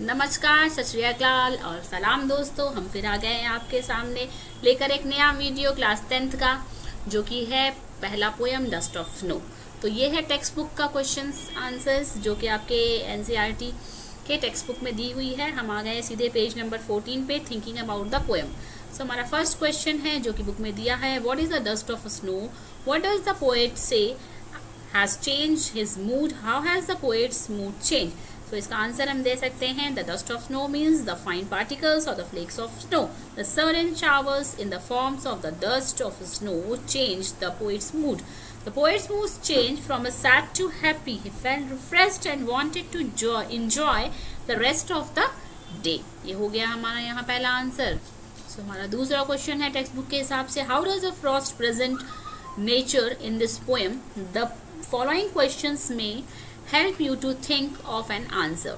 नमस्कार, सत श्री अकाल और सलाम दोस्तों। हम फिर आ गए हैं आपके सामने लेकर एक नया वीडियो क्लास 10th का, जो कि है पहला पोयम डस्ट ऑफ स्नो। तो ये है टेक्स्ट बुक का क्वेश्चंस आंसर्स जो कि आपके एनसीईआरटी के टेक्स्ट बुक में दी हुई है। हम आ गए सीधे पेज नंबर 14 पे, thinking about the poem. So हमारा फर्स्ट क्वेश्चन है जो कि बुक में दिया है, what is the dust of snow, what does the poet say has changed his mood, how has the poet's mood changed? तो इसका आंसर हम दे सकते हैं, the dust of snow means the fine particles or the flakes of snow. The sudden showers in the forms of the dust of snow changed the poet's mood. The poet's mood changed from a sad to happy. He felt refreshed and wanted to enjoy the rest of the day. ये हो गया हमारा यहाँ पहला answer. So हमारा दूसरा question है text book के हिसाब से, how does the frost present nature in this poem? The following questions may help you to think of an answer.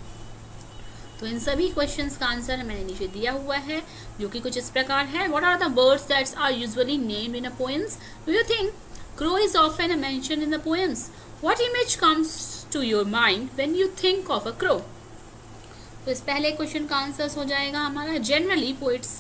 तो इन सभी क्वेश्चंस का आंसर मैंने नीचे दिया हुआ है, जो कि कुछ इस प्रकार है। What are the birds that are usually named in a poems? Do you think crow is often mentioned in the poems? What image comes to your mind when you think of a crow? तो इस पहले question का answer हो जाएगा हमारा, generally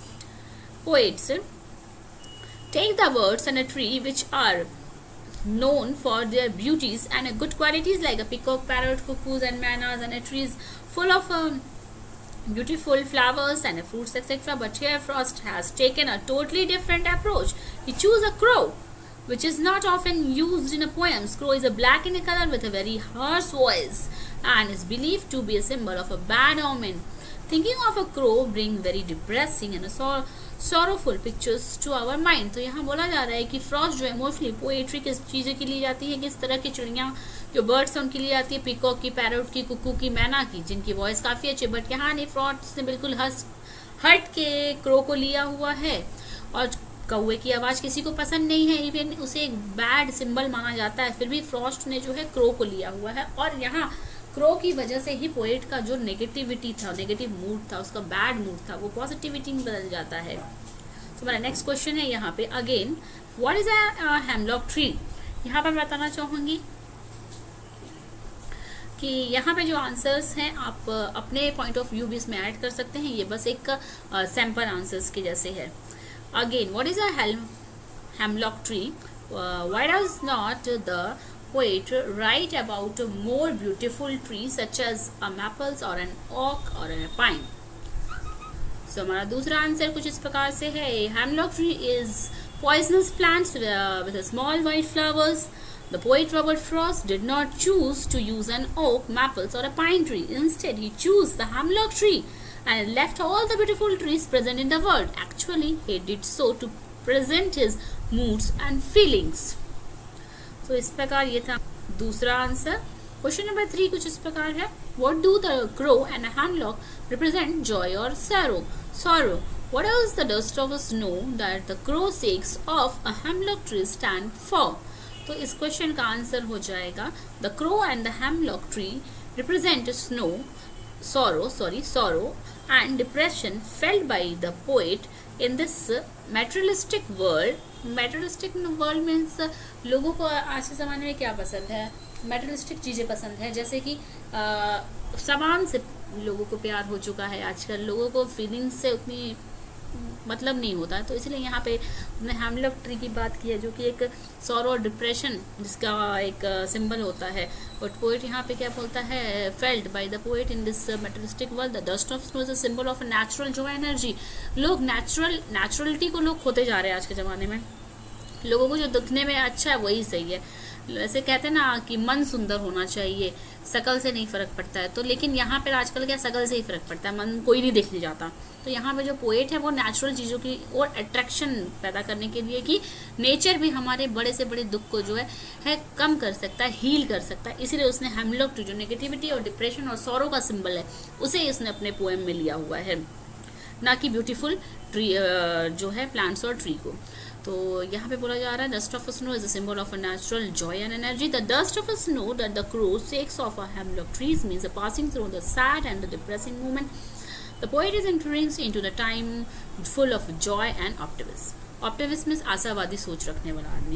poets take the birds and a tree which are known for their beauties and good qualities like a peacock, parrot, cuckoos and manas, and a trees full of beautiful flowers and fruits, etc. But here Frost has taken a totally different approach. He chose a crow, which is not often used in a poems. Crow is a black in color with a very harsh voice and is believed to be a symbol of a bad omen. Thinking of a crow bring very depressing and a sorrowful pictures to our mind. तो यहाँ बोला जा रहा है कि Frost जो है mostly poetry किस चीज़ें के लिए जाती है, किस तरह की चिड़ियाँ जो बर्ड्स हैं उनके लिए आती है, पिकॉक की, पैरट की, कुकू की, मैना की, जिनकी वॉइस काफ़ी अच्छी। बट यहाँ ने फ्रॉस्ट ने बिल्कुल हट के क्रो को लिया हुआ है, और कौवे की आवाज़ किसी को पसंद नहीं है, इवन उसे एक बैड सिंबल माना जाता है, फिर भी फ्रॉस्ट ने जो है क्रो को लिया हुआ है। और यहाँ क्रो की वजह से ही पोएट का जो नेगेटिविटी था, नेगेटिव मूड था, उसका बैड मूड था, वो पॉजिटिविटी में बदल जाता है। तो हमारा नेक्स्ट क्वेश्चन है यहाँ पे, again what is a hemlock tree. यहाँ पर बताना चाहूँगी कि यहाँ पे जो आंसर्स हैं आप अपने पॉइंट ऑफ व्यू भी इसमें ऐड कर सकते हैं, ये बस एक सैम्पल आंसर्स के जैसे है। Again what is a hemlock tree, why does not the poet write about more beautiful trees such as a maples or an oak or a pine? So हमारा दूसरा आंसर कुछ इस प्रकार से है, hemlock tree is poisonous plants with a small white flowers. The poet Robert Frost did not choose to use an oak, maples or a pine tree. Instead, he chose the hemlock tree and left all the beautiful trees present in the world. Actually, he did so to present his moods and feelings. तो इस प्रकार ये था दूसरा answer. Question number 3 कुछ इस प्रकार है, what do the crow and hemlock represent, joy और sorrow? What is the dust of snow that the crow shakes off a hemlock tree stand for? तो इस क्वेश्चन का आंसर हो जाएगा, the crow and the hemlock tree represent sorrow and depression felt by the poet in this materialistic world. Materialistic world means लोगों को आज के ज़माने में क्या पसंद है, materialistic चीज़ें पसंद है, जैसे कि सामान से लोगों को प्यार हो चुका है आजकल, लोगों को फीलिंग्स से उतनी मतलब नहीं होता है। तो इसलिए यहाँ पे हमने हेमलॉक ट्री की बात की है, जो कि एक सॉरो और डिप्रेशन जिसका एक सिंबल होता है। बट पोएट यहाँ पे क्या बोलता है, felt by the poet in this materialistic world the dust of snow is a symbol of natural joy energy. लोग नेचुरलिटी को लोग खोते जा रहे हैं आज के ज़माने में, लोगों को जो दिखने में अच्छा है वही सही है। वैसे कहते हैं ना कि मन सुंदर होना चाहिए, शकल से नहीं फर्क पड़ता है। तो लेकिन यहाँ पर आजकल क्या शकल से ही फर्क पड़ता है, मन कोई नहीं देखने जाता। तो यहाँ पे जो पोएट है वो नेचुरल चीज़ों की और अट्रैक्शन पैदा करने के लिए कि नेचर भी हमारे बड़े से बड़े दुख को जो है कम कर सकता है, हील कर सकता है। इसीलिए उसने हेमलॉक ट्री जो नेगेटिविटी और डिप्रेशन और सॉरो का सिंबल है, उसे उसने अपने पोएम में लिया हुआ है, ना कि ब्यूटीफुल ट्री जो है प्लांट्स और ट्री को। तो यहाँ पे बोला जा रहा है, dust of a snow is a symbol of a natural joy and energy. The dust of a snow that the crow shakes off a hemlock trees means a passing through the sad and the depressing moment. The poet is entering into the time full of joy and optimism. Optimism means आशावादी सोच रखने वाला आदमी।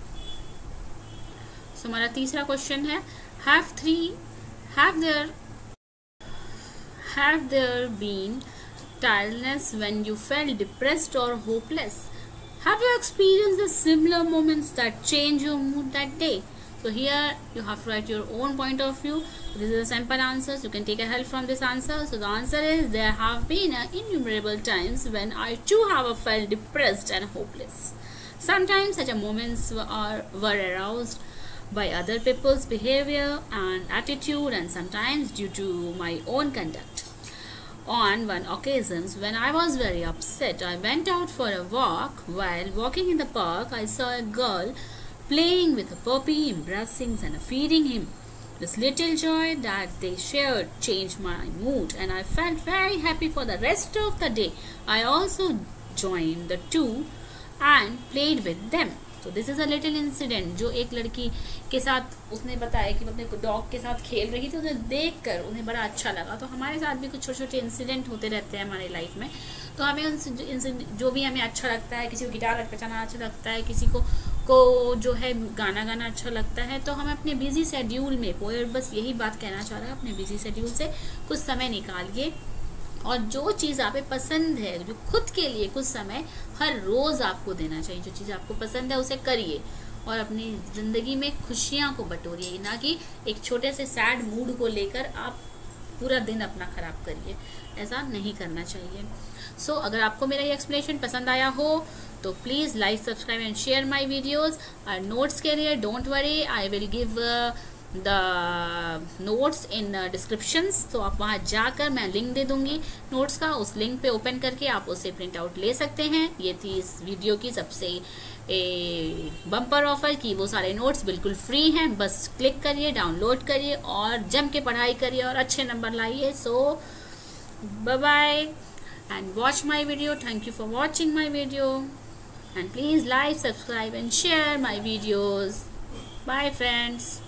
So हमारा तीसरा question है, have Have there been tiredness when you felt depressed or hopeless? Have you experienced the similar moments that change your mood that day? So here you have to write your own point of view. This is a simple answer. You can take a help from this answer. So the answer is, there have been innumerable times when I too have felt depressed and hopeless. Sometimes such moments were aroused by other people's behavior and attitude, and sometimes due to my own conduct. On one occasion, when I was very upset, I went out for a walk. While walking in the park, I saw a girl playing with a puppy, embracing and feeding him. This little joy that they shared changed my mood, and I felt very happy for the rest of the day. I also joined the two and played with them. तो this is a little incident, जो एक लड़की के साथ उसने बताया कि वो अपने डॉग के साथ खेल रही थी, उन्हें देखकर उन्हें बड़ा अच्छा लगा। तो हमारे साथ भी कुछ छोटे छोटे इंसिडेंट होते रहते हैं हमारे लाइफ में, तो हमें उनसे जो भी हमें अच्छा लगता है, किसी को गिटार बजाना अच्छा लगता है, किसी को जो है गाना गाना अच्छा लगता है, तो हम अपने बिजी शेड्यूल में, पोएट बस यही बात कहना चाह रहा है, अपने बिजी शेड्यूल से कुछ समय निकालिए और जो चीज़ आप पसंद है, जो खुद के लिए कुछ समय हर रोज़ आपको देना चाहिए, जो चीज़ आपको पसंद है उसे करिए और अपनी ज़िंदगी में खुशियाँ को बटोरिए, ना कि एक छोटे से सैड मूड को लेकर आप पूरा दिन अपना ख़राब करिए। ऐसा नहीं करना चाहिए। सो अगर आपको मेरा ये एक्सप्लेनेशन पसंद आया हो तो please like, subscribe and share my videos. और नोट्स के लिए don't worry, I will give the notes in descriptions, तो आप वहाँ जाकर मैं लिंक दे दूँगी नोट्स का, उस लिंक पे ओपन करके आप उसे प्रिंट आउट ले सकते हैं। ये थी इस वीडियो की सबसे बम्पर ऑफर की वो सारे नोट्स बिल्कुल फ्री हैं, बस क्लिक करिए, डाउनलोड करिए और जम के पढ़ाई करिए और अच्छे नंबर लाइए। So bye bye and watch my video. Thank you for watching my video and please like, subscribe and share my videos. Bye friends.